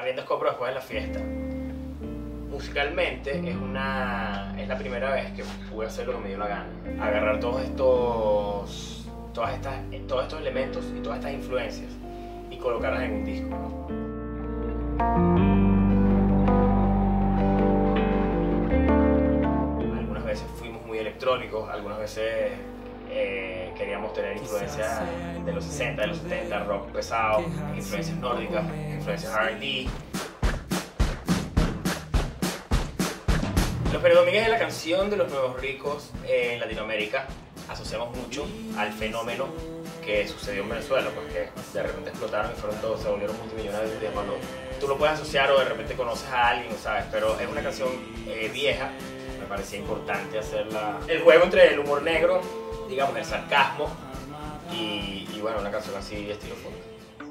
Arriendo Scopro después de la fiesta. Musicalmente es la primera vez que pude hacer lo que me dio la gana. Agarrar todos estos elementos y todas estas influencias y colocarlas en un disco, ¿no? Algunas veces fuimos muy electrónicos, algunas veces queríamos tener influencias de los 60, de los 70, rock pesado, influencias nórdicas, influencias R&B. Los Peredomínguez es la canción de los nuevos ricos en Latinoamérica. Asociamos mucho al fenómeno que sucedió en Venezuela, porque de repente explotaron y se volvieron multimillonarios de valor. Tú lo puedes asociar o de repente conoces a alguien, ¿sabes? Pero es una canción vieja, me parecía importante hacerla. El juego entre el humor negro, digamos, el sarcasmo y bueno, una canción así de estilo funk.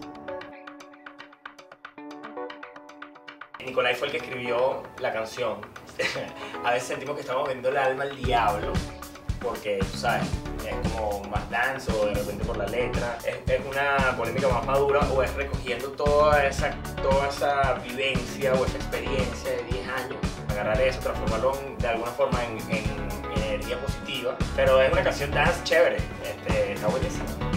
Nicolai fue el que escribió la canción. A veces sentimos que estamos vendiendo el alma al diablo, porque, tú sabes, es como más dance o de repente por la letra. Es una polémica más madura o es recogiendo toda esa vivencia o esa experiencia de 10 años. Agarrar eso, transformarlo de alguna forma en energía positiva. Pero es una canción dance chévere, está buenísima.